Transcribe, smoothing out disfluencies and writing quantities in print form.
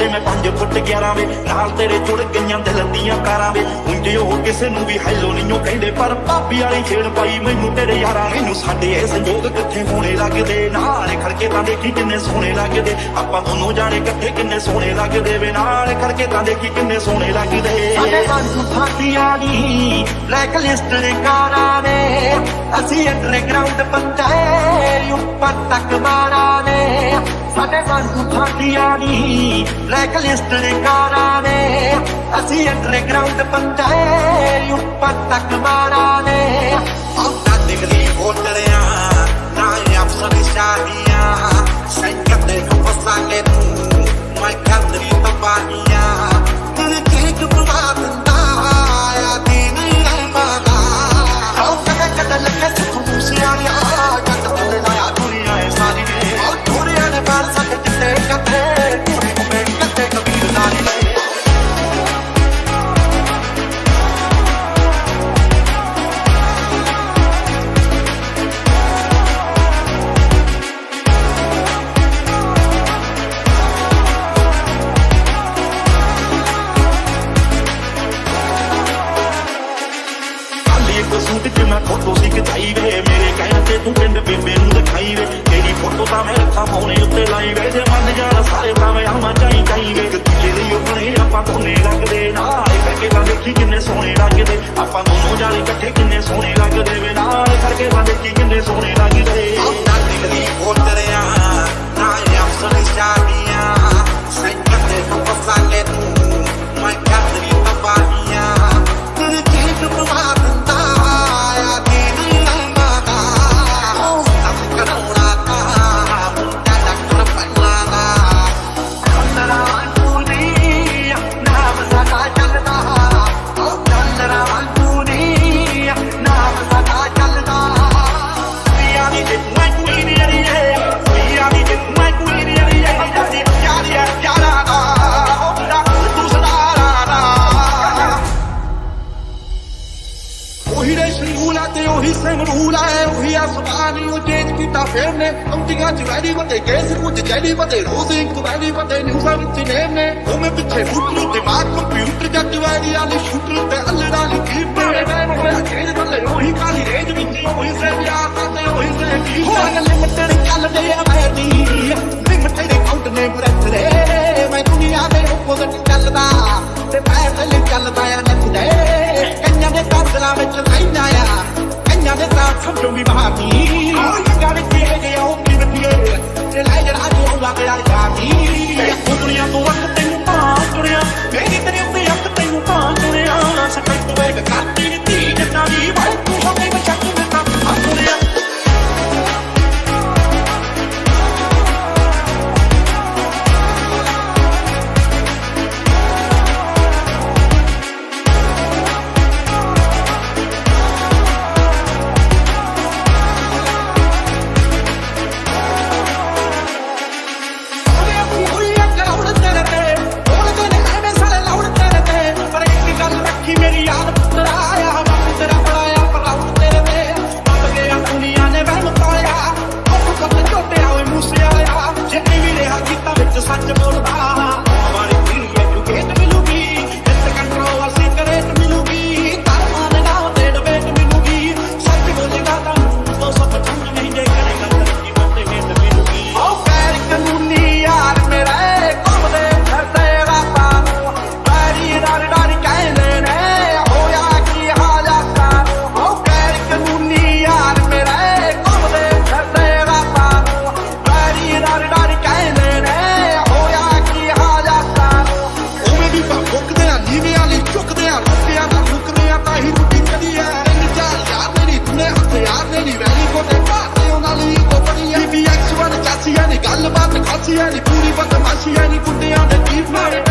मैं 5 फुट 11 वे नाल तेरे जुड़ गईयां दिल दियां कारां वे उंजे ओ किसे नूं भी हैलो नहीं कहंदे पर भाभी वाली छेड़ पाई मैनू तेरे यारां मैनू साडे ए संयोग किथे होने लगदे नाल खड़के तां देखी किन्ने सोहणे लगदे आपां दोनों जाने इकट्ठे किन्ने सोहणे लगदे वे नाल खड़के तां देखी किन्ने सोहणे लगदे साडे वांगू फाटियां दी ब्लैक लिस्ट दे कारां ने असीं अंडरग्राउंड बंदे ऊपर तक मारा ने साडे वांगू फाटियां दी ब्लैक लिस्ट दे कारां ने असीं अंडरग्राउंड बंदे ऊपर तक मारा ने औंदा दिगली होटलियां ना अफसर शाहियां संकट नूं फसांगे तू मैं करदी तबाहियां दिल केक बुला दिंदा आ दीन रहमाना औंदा कद लगे सुख मुसियालिया जग तले ना दुनिया है सारी ने दुनिया ने बाल सक जिते कथे पूरी में कथे कबीर नाली ने सूट च मैं फोटो सी खिचाई वे मेरे कहने ते तू पिंड बेबे नूं दिखाई वे तेरी फोटो तां मैं रखा फोने उत्ते लाई वे जे मन जाना सारे तां मैं आवां चाई चाई वे तुझे लिए बने आपां दोने लगदे नाल करके तां देखी किन्ने सोहणे लगदे आपां दोनों जाने इकट्ठे किन्ने सोहणे लगदे वे नाल करके तां देखी किन्ने सोहणे लगदे औंदा दिगली होटलियां ना अफसर शाहियां संकट नूं फसांगे तू मैं करदी तबाहियां दिल केक बुला दिंदा फेरने अंतियां च वैली बंदे केस कुछ जैली बंदे रोज इंक वैली बंदे न्यूज़ां विच नेम ने ओमे पिछे फुटरू दिमाग कंप्यूटर जट वैली वाली शूटर ते अल्लड़ा ली कीप ने मैं होया खेल बल्ले ओही काली रेंज विच ओही से प्यार करदे ओही से की हो लिमिटेड चलदे आ मैदी लिमिटेड काउंट ने ब्रेथ रे मैं दुनिया दे ओपोजिट चलदा ते पैदल चलदा आ नचदे कन्या दे काबला विच लैंदा आ कन्या दे तां समझो भी भाभी गाड़ी के आओ कि बतिए ते लाई जरा जो ला के यार गाड़ी दुनिया तो वक्त तेनू पास दुनिया मेरी तेरी पे अक तेनू पास दुनिया सकल तो एक काटी दी जन्ना दी भाई तू हो गई बचक में का दुनिया सच बोलदा हमारी पीढ़ी एजुकेट मिलूगी जिस कंट्रोल से करेक्ट मिलूगी तारमान ना दे डिबेट मिलूगी सच बोलेगा तो सब झूठ नहीं दे करेगा तरक्की बनते में मिलूगी ओ पैर कानूनी यार मेरे कौम दे धरते राता पैरी डर डर कहने ने होया की हालात ओ पैर कानूनी यार मेरे कौम दे धरते राता पैरी डर डर कहने ने गल बात खासी है नी पूरी बदमाशी है नी कुंडियां दे कीप मारे